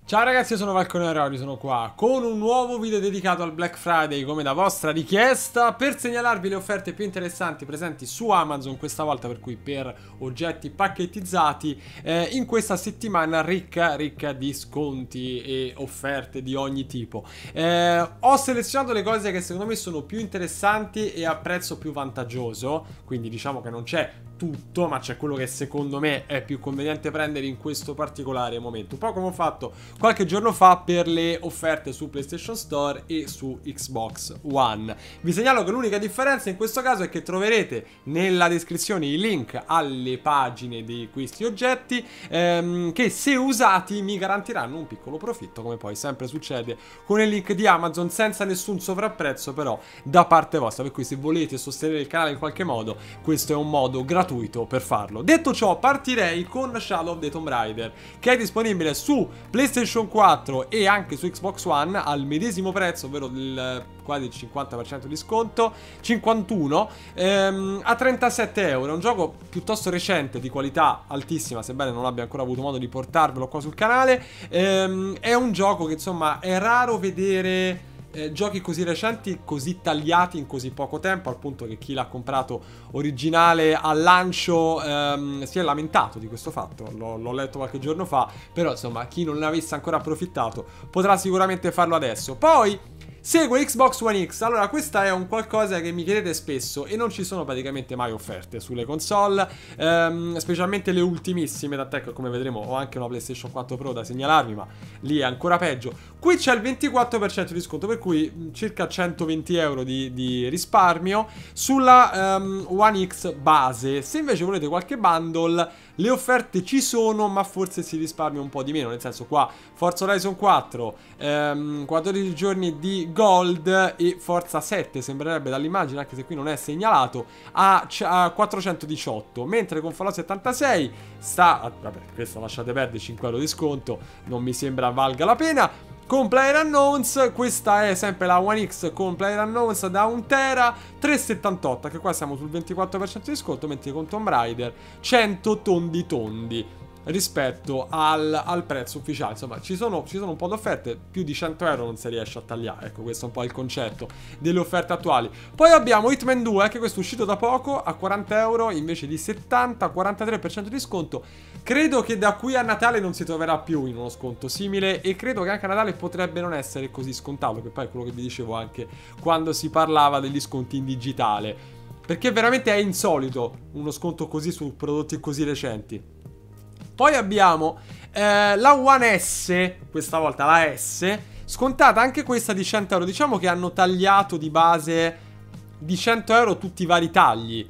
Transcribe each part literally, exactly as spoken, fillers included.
Ciao ragazzi, io sono Valconero, sono qua con un nuovo video dedicato al Black Friday come da vostra richiesta per segnalarvi le offerte più interessanti presenti su Amazon questa volta, per cui per oggetti pacchettizzati eh, in questa settimana ricca ricca di sconti e offerte di ogni tipo. Eh, ho selezionato le cose che secondo me sono più interessanti e a prezzo più vantaggioso, quindi diciamo che non c'è tutto, ma c'è quello che secondo me è più conveniente prendere in questo particolare momento, un po' come ho fatto qualche giorno fa per le offerte su PlayStation Store e su Xbox One. Vi segnalo che l'unica differenza in questo caso è che troverete nella descrizione i link alle pagine di questi oggetti ehm, che, se usati, mi garantiranno un piccolo profitto, come poi sempre succede con il link di Amazon, senza nessun sovrapprezzo però da parte vostra, per cui se volete sostenere il canale in qualche modo, questo è un modo gratuito per farlo. Detto ciò, partirei con Shadow of the Tomb Raider, che è disponibile su PlayStation quattro e anche su Xbox One al medesimo prezzo, ovvero il quasi il cinquanta per cento di sconto, cinquantuno ehm, a trentasette euro. È un gioco piuttosto recente, di qualità altissima, sebbene non abbia ancora avuto modo di portarvelo qua sul canale. ehm, È un gioco che insomma è raro vedere Eh, giochi così recenti, così tagliati in così poco tempo, al punto che chi l'ha comprato originale al lancio ehm, si è lamentato di questo fatto. L'ho letto qualche giorno fa, però insomma chi non ne avesse ancora approfittato potrà sicuramente farlo adesso. Poi segue Xbox One X. Allora, questa è un qualcosa che mi chiedete spesso e non ci sono praticamente mai offerte sulle console, ehm, specialmente le ultimissime, tant'è che come vedremo ho anche una PlayStation quattro Pro da segnalarvi, ma lì è ancora peggio. Qui c'è il ventiquattro per cento di sconto, per cui circa centoventi euro di, di risparmio sulla um, One X base. Se invece volete qualche bundle, le offerte ci sono, ma forse si risparmia un po' di meno, nel senso, qua Forza Horizon quattro, ehm, quattordici giorni di Gold e Forza sette, sembrerebbe dall'immagine, anche se qui non è segnalato, a, a quattrocentodiciotto, mentre con Fallout settantasei sta, vabbè, questo lasciate perdere, cinque euro di sconto, non mi sembra valga la pena. Con PlayerUnknown's, questa è sempre la One X con PlayerUnknown's da un tera, tre e settantotto, che qua siamo sul ventiquattro per cento di sconto, mentre con Tomb Raider cento tondi tondi rispetto al, al prezzo ufficiale. Insomma, ci sono, ci sono un po' di offerte, più di cento euro non si riesce a tagliare, ecco, questo è un po' il concetto delle offerte attuali. Poi abbiamo Hitman due, anche questo uscito da poco, a quaranta euro invece di settanta, quarantatré per cento di sconto. Credo che da qui a Natale non si troverà più in uno sconto simile, e credo che anche a Natale potrebbe non essere così scontato, che poi è quello che vi dicevo anche quando si parlava degli sconti in digitale, perché veramente è insolito uno sconto così su prodotti così recenti. Poi abbiamo eh, la One S, questa volta la S, scontata anche questa di cento euro. Diciamo che hanno tagliato di base di cento euro tutti i vari tagli.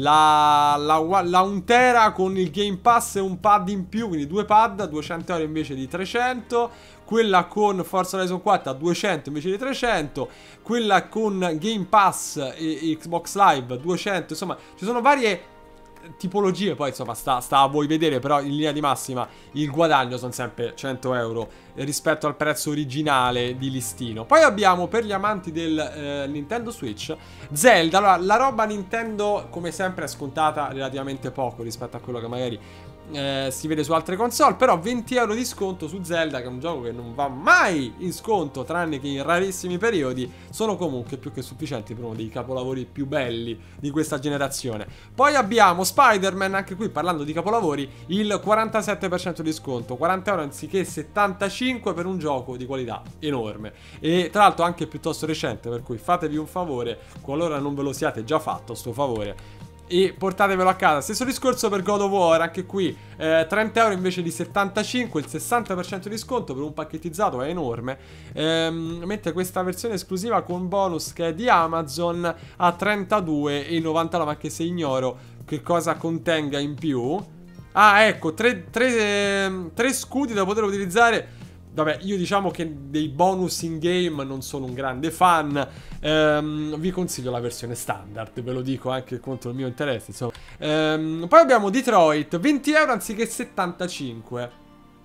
La, la, la un tera con il Game Pass e un pad in più, quindi due pad a duecento euro invece di trecento. Quella con Forza Horizon quattro a duecento invece di trecento. Quella con Game Pass e, e Xbox Live duecento. Insomma, ci sono varie tipologie, poi insomma sta, sta a voi vedere, però in linea di massima il guadagno sono sempre cento euro rispetto al prezzo originale di listino. Poi abbiamo, per gli amanti del eh, Nintendo Switch, Zelda. Allora, la roba Nintendo come sempre è scontata relativamente poco rispetto a quello che magari Eh, si vede su altre console, però venti euro di sconto su Zelda, che è un gioco che non va mai in sconto tranne che in rarissimi periodi, sono comunque più che sufficienti per uno dei capolavori più belli di questa generazione. Poi abbiamo Spider-Man, anche qui parlando di capolavori, il quarantasette per cento di sconto, quaranta euro anziché settantacinque, per un gioco di qualità enorme e tra l'altro anche piuttosto recente, per cui fatevi un favore, qualora non ve lo siate già fatto sto favore, e portatevelo a casa. Stesso discorso per God of War, anche qui eh, trenta euro invece di settantacinque, il sessanta per cento di sconto per un pacchettizzato è enorme. ehm, Mentre questa versione esclusiva con bonus, che è di Amazon, a trentadue e novantanove, anche se ignoro che cosa contenga in più. Ah, ecco, tre, tre, eh, tre scudi da poter utilizzare. Vabbè, io diciamo che dei bonus in game non sono un grande fan. ehm, Vi consiglio la versione standard, ve lo dico anche contro il mio interesse, insomma. ehm, Poi abbiamo Detroit, venti euro anziché settantacinque.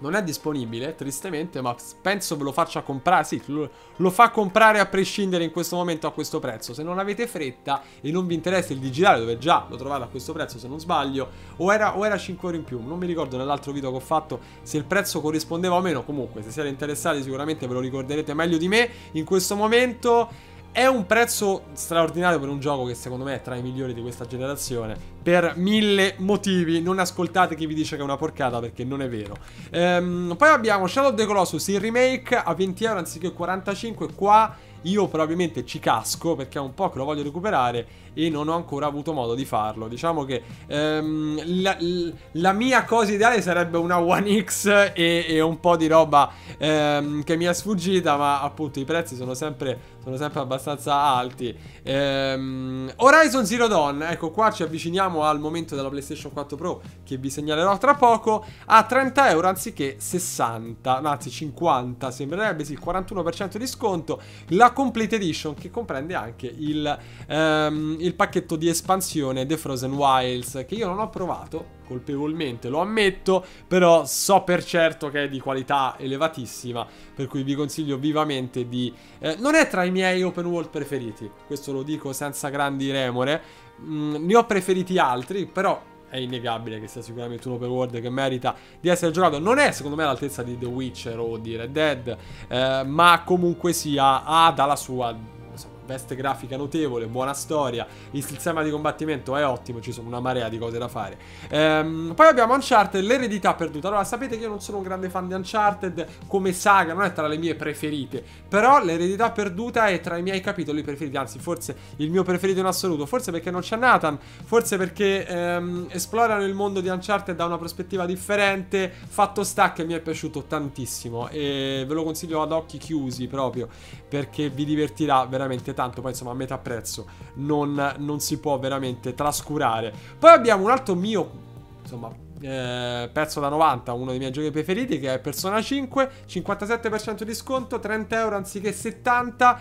non è disponibile, tristemente, ma penso ve lo faccia comprare, sì, lo, lo fa comprare a prescindere in questo momento a questo prezzo. Se non avete fretta e non vi interessa il digitale, dove già lo trovate a questo prezzo se non sbaglio, o era, o era cinque euro in più, non mi ricordo nell'altro video che ho fatto se il prezzo corrispondeva o meno. Comunque, se siete interessati sicuramente ve lo ricorderete meglio di me. In questo momento è un prezzo straordinario per un gioco che secondo me è tra i migliori di questa generazione, per mille motivi. Non ascoltate chi vi dice che è una porcata, perché non è vero. ehm, Poi abbiamo Shadow of the Colossus, il remake a venti euro anziché quarantacinque. Qua io probabilmente ci casco, perché è un po' che lo voglio recuperare e non ho ancora avuto modo di farlo. Diciamo che ehm, la, la mia cosa ideale sarebbe una One X e, e un po' di roba ehm, che mi è sfuggita, ma appunto i prezzi sono sempre, sono sempre abbastanza alti. ehm, Horizon Zero Dawn, ecco qua ci avviciniamo al momento della PlayStation quattro Pro che vi segnalerò tra poco, a trenta euro anziché sessanta, no, anzi cinquanta sembrerebbe, sì, quarantuno per cento di sconto. La Complete Edition, che comprende anche il, ehm, il pacchetto di espansione The Frozen Wilds, che io non ho provato colpevolmente, lo ammetto, però so per certo che è di qualità elevatissima, per cui vi consiglio vivamente di... Eh, non è tra i miei open world preferiti, questo lo dico senza grandi remore, mm, ne ho preferiti altri, però è innegabile che sia sicuramente un open world che merita di essere giocato. Non è secondo me all'altezza di The Witcher o di Red Dead, eh, ma comunque sia ha dalla sua veste grafica notevole, buona storia, il sistema di combattimento è ottimo, ci sono una marea di cose da fare. Ehm, poi abbiamo Uncharted, l'eredità perduta. Allora, sapete che io non sono un grande fan di Uncharted come saga, non è tra le mie preferite, però l'eredità perduta è tra i miei capitoli preferiti, anzi forse il mio preferito in assoluto, forse perché non c'è Nathan, forse perché ehm, esplorano il mondo di Uncharted da una prospettiva differente. Fatto sta che mi è piaciuto tantissimo e ve lo consiglio ad occhi chiusi proprio, perché vi divertirà veramente tanto. Poi insomma a metà prezzo non, non si può veramente trascurare. Poi abbiamo un altro mio insomma eh, pezzo da novanta, uno dei miei giochi preferiti, che è Persona cinque, cinquantasette per cento di sconto, trenta euro anziché settanta.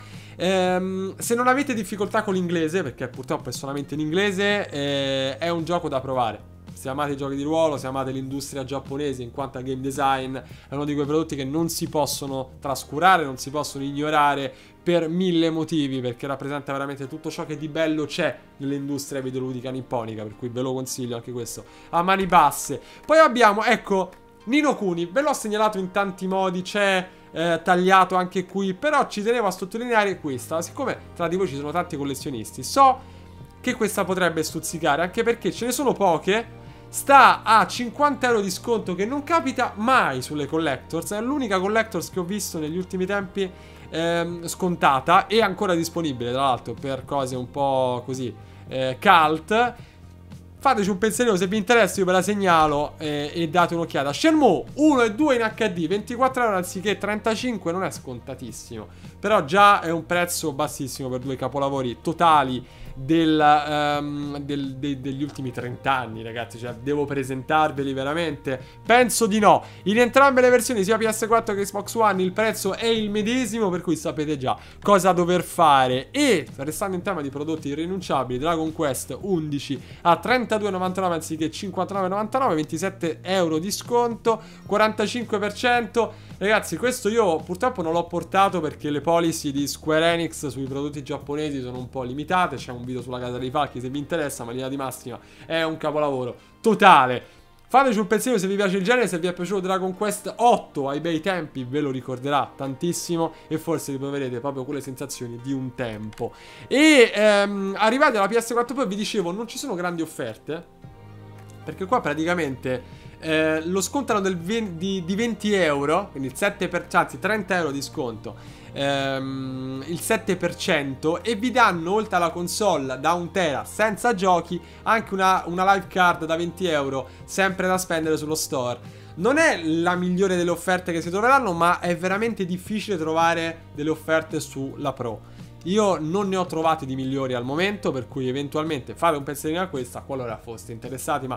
ehm, Se non avete difficoltà con l'inglese, perché purtroppo è solamente in inglese, eh, è un gioco da provare. Se amate i giochi di ruolo, se amate l'industria giapponese in quanto a game design, è uno di quei prodotti che non si possono trascurare, non si possono ignorare per mille motivi, perché rappresenta veramente tutto ciò che di bello c'è nell'industria videoludica nipponica, per cui ve lo consiglio anche questo a mani basse. Poi abbiamo, ecco, Ni no Kuni, ve l'ho segnalato in tanti modi, c'è eh, tagliato anche qui, però ci tenevo a sottolineare questa, siccome tra di voi ci sono tanti collezionisti, so che questa potrebbe stuzzicare, anche perché ce ne sono poche. Sta a cinquanta euro di sconto, che non capita mai sulle collectors. È l'unica collectors che ho visto negli ultimi tempi ehm, scontata, e ancora disponibile tra l'altro per cose un po' così eh, cult. Fateci un pensierino, se vi interessa io ve la segnalo eh, e date un'occhiata. Shenmue uno e due in H D, ventiquattro euro anziché trentacinque, non è scontatissimo, però già è un prezzo bassissimo per due capolavori totali del, um, del, de, degli ultimi trenta anni, ragazzi. Cioè, devo presentarveli veramente? Penso di no. In entrambe le versioni, sia P S quattro che Xbox One, il prezzo è il medesimo, per cui sapete già cosa dover fare. E restando in tema di prodotti irrinunciabili, Dragon Quest undici a trentadue e novantanove anziché cinquantanove e novantanove, ventisette euro di sconto, quarantacinque per cento. Ragazzi, questo io purtroppo non l'ho portato perché le policy di Square Enix sui prodotti giapponesi sono un po' limitate. C'è un video sulla Casa dei Falchi se vi interessa, ma in linea di massima è un capolavoro totale. Fateci un pensiero se vi piace il genere, se vi è piaciuto Dragon Quest otto ai bei tempi, ve lo ricorderà tantissimo e forse riproverete proprio quelle sensazioni di un tempo. E ehm, arrivati alla P S quattro Pro, vi dicevo, non ci sono grandi offerte, perché qua praticamente eh, lo scontano del di, di venti euro, quindi il sette per cento, anzi trenta euro di sconto, ehm, il sette per cento, e vi danno oltre alla console da un tera senza giochi anche una, una live card da venti euro, sempre da spendere sullo store. Non è la migliore delle offerte che si troveranno, ma è veramente difficile trovare delle offerte sulla Pro. Io non ne ho trovate di migliori al momento, per cui eventualmente fate un pensierino a questa qualora foste interessati, ma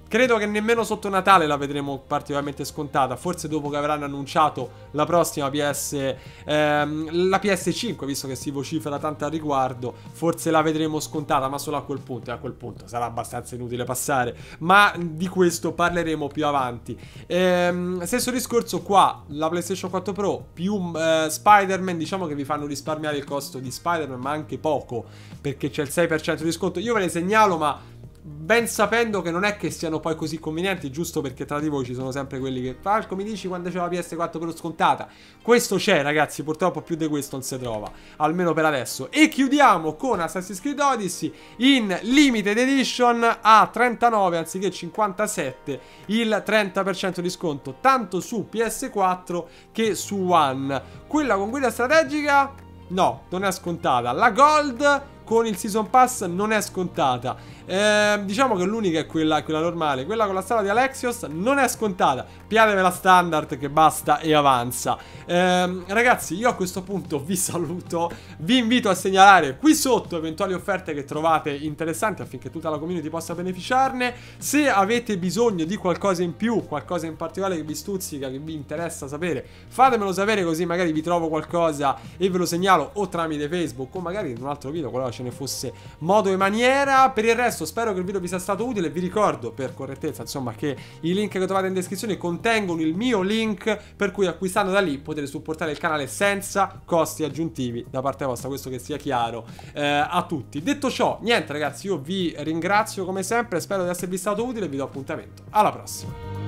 Credo che nemmeno sotto Natale la vedremo particolarmente scontata, forse dopo che avranno annunciato la prossima P S, ehm, la P S cinque, visto che si vocifera tanto al riguardo, forse la vedremo scontata, ma solo a quel punto, e a quel punto sarà abbastanza inutile passare, ma di questo parleremo più avanti. Ehm, stesso discorso qua, la PlayStation quattro Pro più eh, Spider-Man, diciamo che vi fanno risparmiare il costo di Spider-Man, ma anche poco, perché c'è il sei per cento di sconto. Io ve le segnalo, ma ben sapendo che non è che siano poi così convenienti, giusto perché tra di voi ci sono sempre quelli che Falco mi dici quando c'è la P S quattro Pro scontata. Questo c'è, ragazzi, purtroppo più di questo non si trova, almeno per adesso. E chiudiamo con Assassin's Creed Odyssey in Limited Edition a trentanove anziché cinquantasette, il trenta per cento di sconto tanto su P S quattro che su One. Quella con guida strategica no, non è scontata. La Gold con il Season Pass non è scontata. Eh, diciamo che l'unica è quella, quella normale. Quella con la storia di Alexios non è scontata. Piatevela standard che basta e avanza. eh, Ragazzi, io a questo punto vi saluto. Vi invito a segnalare qui sotto eventuali offerte che trovate interessanti affinché tutta la community possa beneficiarne. Se avete bisogno di qualcosa in più, qualcosa in particolare che vi stuzzica, che vi interessa sapere, fatemelo sapere, così magari vi trovo qualcosa e ve lo segnalo o tramite Facebook o magari in un altro video qualora ce ne fosse modo e maniera. Per il resto spero che il video vi sia stato utile. Vi ricordo per correttezza insomma che i link che trovate in descrizione contengono il mio link, per cui acquistando da lì potete supportare il canale senza costi aggiuntivi da parte vostra, questo che sia chiaro eh, a tutti. Detto ciò, niente ragazzi, io vi ringrazio come sempre, spero di esservi stato utile e vi do appuntamento alla prossima.